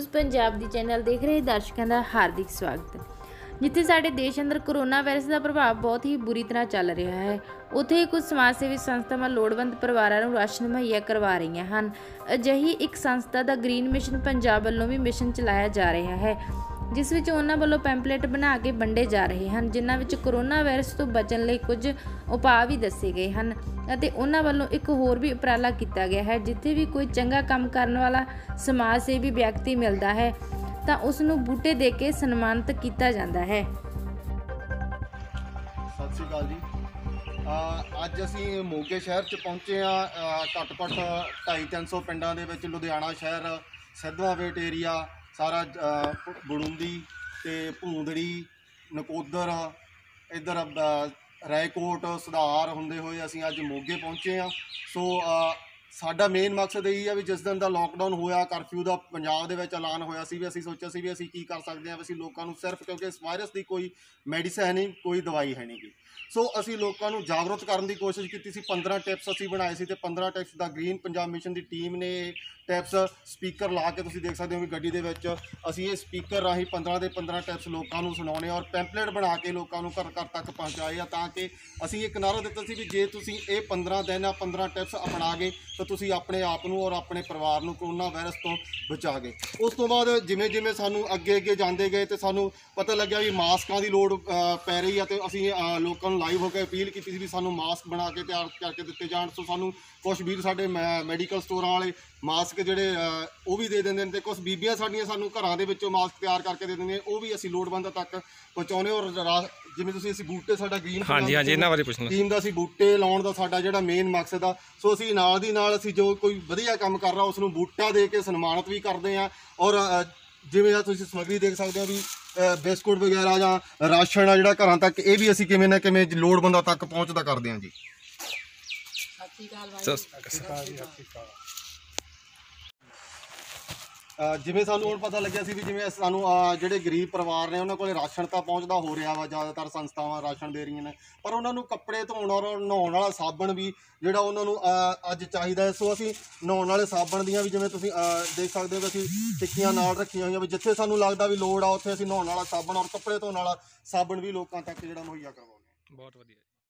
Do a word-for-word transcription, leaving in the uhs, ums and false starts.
News Punjab ਦੀ channel ਦੇਖ ਰਹੇ ਦਰਸ਼ਕਾਂ ਦਾ ਹਾਰਦਿਕ ਸਵਾਗਤ ਹੈ। ਜਿੱਥੇ ਸਾਡੇ ਦੇਸ਼ ਅੰਦਰ ਕੋਰੋਨਾ ਵਾਇਰਸ ਦਾ ਪ੍ਰਭਾਵ ਬਹੁਤ ਹੀ ਬੁਰੀ ਤਰ੍ਹਾਂ ਚੱਲ ਰਿਹਾ ਹੈ, ਉੱਥੇ ਕੁਝ ਸਮਾਜ ਸੇਵੀ ਸੰਸਥਾਵਾਂ ਲੋੜਵੰਦ ਪਰਿਵਾਰਾਂ ਨੂੰ ਰਾਸ਼ਨ ਮੁਹੱਈਆ ਕਰਵਾ ਰਹੀਆਂ ਹਨ। ਅਜਿਹੀ ਇੱਕ ਸੰਸਥਾ ਦਾ ਗ੍ਰੀਨ ਮਿਸ਼ਨ ਪੰਜਾਬ ਵੱਲੋਂ ਵੀ ਮਿਸ਼ਨ ਚਲਾਇਆ ਜਾ ਰਿਹਾ ਹੈ, ਜਿਸ ਵਿੱਚ ਉਹਨਾਂ ਵੱਲੋਂ ਪੈਂਪਲੇਟ ਬਣਾ ਕੇ ਵੰਡੇ ਜਾ ਰਹੇ ਹਨ, ਜਿਨ੍ਹਾਂ ਵਿੱਚ ਕੋਰੋਨਾ ਵਾਇਰਸ ਤੋਂ ਬਚਣ ਲਈ ਕੁਝ ਉਪਾਅ ਵੀ ਦੱਸੇ ਗਏ ਹਨ ਅਤੇ ਉਹਨਾਂ ਵੱਲੋਂ ਇੱਕ ਹੋਰ ਵੀ ਉਪਰਾਲਾ ਕੀਤਾ ਗਿਆ ਹੈ। ਜਿੱਥੇ ਵੀ ਕੋਈ ਚੰਗਾ ਕੰਮ ਕਰਨ ਵਾਲਾ ਸਮਾਜ ਸੇਵੀ ਵਿਅਕਤੀ ਮਿਲਦਾ ਹੈ ਤਾਂ ਉਸ ਨੂੰ ਬੂਟੇ ਦੇ ਕੇ ਸਨਮਾਨਿਤ ਕੀਤਾ ਜਾਂਦਾ ਹੈ। ਸਤਿ ਸ਼੍ਰੀ ਅਕਾਲ ਜੀ। ਅੱਜ ਅਸੀਂ ਮੋਗੇ ਸ਼ਹਿਰ 'ਚ ਪਹੁੰਚੇ ਹਾਂ। ਘੱਟ ਘੱਟ ਢਾਈ ਤਿੰਨ ਸੌ ਪਿੰਡਾਂ ਦੇ ਵਿੱਚ ਲੁਧਿਆਣਾ ਸ਼ਹਿਰ, ਸਿੱਧਵਾਂ ਏਰੀਆ, ਸਾਰਾ ਬੜੂੰਦੀ ਤੇ ਭੂੰਦੜੀ, ਨਕੋਦਰ, ਇੱਧਰ ਰਾਏਕੋਟ, ਸੁਧਾਰ ਹੁੰਦੇ ਹੋਏ ਅਸੀਂ ਅੱਜ ਮੋਗੇ ਪਹੁੰਚੇ ਹਾਂ। ਸੋ ਸਾਡਾ ਮੇਨ ਮਕਸਦ ਇਹੀ ਆ ਵੀ ਜਿਸ ਦਿਨ ਦਾ ਲੋਕਡਾਊਨ ਹੋਇਆ, ਕਰਫਿਊ ਦਾ ਪੰਜਾਬ ਦੇ ਵਿੱਚ ਐਲਾਨ ਹੋਇਆ ਸੀ, ਵੀ ਅਸੀਂ ਸੋਚਿਆ ਸੀ ਵੀ ਅਸੀਂ ਕੀ ਕਰ ਸਕਦੇ ਹਾਂ। ਅਸੀਂ ਲੋਕਾਂ ਨੂੰ ਸਿਰਫ, ਕਿਉਂਕਿ ਇਸ ਵਾਇਰਸ ਦੀ ਕੋਈ ਮੈਡੀਸਨ ਹੈ ਨਹੀਂ, ਕੋਈ ਦਵਾਈ ਹੈ ਨਹੀਂ ਗੀ, ਸੋ ਅਸੀਂ ਲੋਕਾਂ ਨੂੰ ਜਾਗਰੂਕ ਕਰਨ ਦੀ ਕੋਸ਼ਿਸ਼ ਕੀਤੀ ਸੀ। ਪੰਦਰਾਂ ਟਿਪਸ ਅਸੀਂ ਬਣਾਏ ਸੀ ਤੇ ਪੰਦਰਾਂ ਟਿਪਸ ਦਾ ਗ੍ਰੀਨ ਪੰਜਾਬ ਮਿਸ਼ਨ ਦੀ ਟੀਮ ਨੇ ਟਿਪਸ ਸਪੀਕਰ ਲਾ ਕੇ, ਤੁਸੀਂ ਦੇਖ ਸਕਦੇ ਹੋ ਵੀ ਗੱਡੀ ਦੇ ਵਿੱਚ ਅਸੀਂ ਇਹ ਸਪੀਕਰ ਰਾਹੀਂ ਪੰਦਰਾਂ ਦੇ ਪੰਦਰਾਂ ਟਿਪਸ ਲੋਕਾਂ ਨੂੰ ਸੁਣਾਉਣੇ ਔਰ ਪੈਂਪਲੇਟ ਬਣਾ ਕੇ ਲੋਕਾਂ ਨੂੰ ਘਰ ਘਰ ਤੱਕ ਪਹੁੰਚਾਏ ਆ, ਤਾਂ ਕਿ ਅਸੀਂ ਇੱਕ ਨਾਅਰਾ ਦਿੱਤਾ ਸੀ ਵੀ ਜੇ ਤੁਸੀਂ ਇਹ ਪੰਦਰਾਂ ਦਿਨ ਆ ਪੰਦਰਾਂ ਟਿਪਸ ਅਪਣਾ ਗਏ ਤਾਂ ਤੁਸੀਂ ਆਪਣੇ ਆਪ ਨੂੰ ਔਰ ਆਪਣੇ ਪਰਿਵਾਰ ਨੂੰ ਕੋਰੋਨਾ ਵਾਇਰਸ ਤੋਂ ਬਚਾ ਗਏ। ਉਸ ਤੋਂ ਬਾਅਦ ਜਿਵੇਂ ਜਿਵੇਂ ਸਾਨੂੰ ਅੱਗੇ ਅੱਗੇ ਜਾਂਦੇ ਗਏ ਤੇ ਸਾਨੂੰ ਪਤਾ ਲੱਗਿਆ ਵੀ ਮਾਸਕਾਂ ਦੀ ਲੋੜ ਪੈ ਰਹੀ ਆ, ਤੇ ਅਸੀਂ ਲੋਕਾਂ ਨੂੰ ਲਾਈਵ ਹੋ ਕੇ ਅਪੀਲ ਕੀਤੀ ਸੀ ਵੀ ਸਾਨੂੰ ਮਾਸਕ ਬਣਾ ਕੇ ਤਿਆਰ ਕਰਕੇ ਦਿੱਤੇ ਜਾਣ। ਸੋ ਸਾਨੂੰ ਕੁਛ ਵੀਰ ਸਾਡੇ ਮੈ ਮੈਡੀਕਲ ਸਟੋਰਾਂ ਵਾਲੇ ਮਾਸਕ ਜਿਹੜੇ ਉਹ ਵੀ ਦੇ ਦਿੰਦੇ ਨੇ, ਤੇ ਕੁਛ ਬੀਬੀਆਂ ਸਾਡੀਆਂ ਸਾਨੂੰ ਘਰਾਂ ਦੇ ਵਿੱਚੋਂ ਮਾਸਕ ਤਿਆਰ ਕਰਕੇ ਦੇ ਦਿੰਦੀਆਂ, ਉਹ ਵੀ ਅਸੀਂ ਲੋੜਵੰਦਾਂ ਤੱਕ ਪਹੁੰਚਾਉਂਦੇ। ਔਰ ਜਿਵੇਂ ਤੁਸੀਂ ਅਸੀਂ ਬੂਟੇ, ਸਾਡਾ ਗ੍ਰੀਨ ਹਾਂਜੀ ਹਾਂਜੀ ਇਹਨਾਂ ਬਾਰੇ ਪੁੱਛਣਾ ਟੀਮ ਦਾ ਅਸੀਂ ਬੂਟੇ ਲਾਉਣ ਦਾ ਸਾਡਾ ਜਿਹੜਾ ਮੇਨ ਮਕਸਦ ਆ। ਸੋ ਅਸੀਂ ਨਾਲ ਦੀ ਨਾਲ ਅਸੀਂ ਜੋ ਕੋਈ ਵਧੀਆ ਕੰਮ ਕਰ ਰਿਹਾ ਉਸ ਨੂੰ ਬੂਟਾ ਦੇ ਕੇ ਸਨਮਾਨਿਤ ਵੀ ਕਰਦੇ ਹਾਂ। ਔਰ ਜਿਵੇਂ ਆ ਤੁਸੀਂ ਸਮੱਗਰੀ ਦੇਖ ਸਕਦੇ ਹੋ ਵੀ ਬਿਸਕੁਟ ਵਗੈਰਾ ਜਾਂ ਰਾਸ਼ਨ ਆ ਜਿਹੜਾ ਘਰਾਂ ਤੱਕ, ਇਹ ਵੀ ਅਸੀਂ ਕਿਵੇਂ ਨਾ ਕਿਵੇਂ ਲੋੜਵੰਦਾਂ ਤੱਕ ਪਹੁੰਚਦਾ ਕਰਦੇ ਹਾਂ ਜੀ। ਜਿਵੇਂ ਸਾਨੂੰ ਹੁਣ ਪਤਾ ਲੱਗਿਆ ਸੀ ਵੀ ਜਿਵੇਂ ਸਾਨੂੰ ਜਿਹੜੇ ਗਰੀਬ ਪਰਿਵਾਰ ਨੇ ਉਹਨਾਂ ਕੋਲ ਰਾਸ਼ਨ ਤਾਂ ਪਹੁੰਚਦਾ ਹੋ ਰਿਹਾ ਵਾ, ਜ਼ਿਆਦਾਤਰ ਸੰਸਥਾਵਾਂ ਰਾਸ਼ਨ ਦੇ ਰਹੀਆਂ ਨੇ, ਪਰ ਉਹਨਾਂ ਨੂੰ ਕੱਪੜੇ ਧੋਣ ਔਰ ਨਹਾਉਣ ਵਾਲਾ ਸਾਬਣ ਵੀ ਜਿਹੜਾ ਉਹਨਾਂ ਨੂੰ ਅੱਜ ਚਾਹੀਦਾ ਹੈ। ਸੋ ਅਸੀਂ ਨਹਾਉਣ ਵਾਲੇ ਸਾਬਣ ਦੀਆਂ ਵੀ ਜਿਵੇਂ ਤੁਸੀਂ ਦੇਖ ਸਕਦੇ ਹੋ ਅਸੀਂ ਟਿੱਕੀਆਂ ਨਾਲ ਰੱਖੀਆਂ ਹੋਈਆਂ, ਵੀ ਜਿੱਥੇ ਸਾਨੂੰ ਲੱਗਦਾ ਵੀ ਲੋੜ ਆ ਉੱਥੇ ਅਸੀਂ ਨਹਾਉਣ ਵਾਲਾ ਸਾਬਣ ਔਰ ਕੱਪੜੇ ਧੋਣ ਵਾਲਾ ਸਾਬਣ ਵੀ ਲੋਕਾਂ ਤੱਕ ਜਿਹੜਾ ਮੁਹੱਈਆ ਕਰਵਾਉਂਦੇ ਹਾਂ। ਬਹੁਤ ਵਧੀਆ।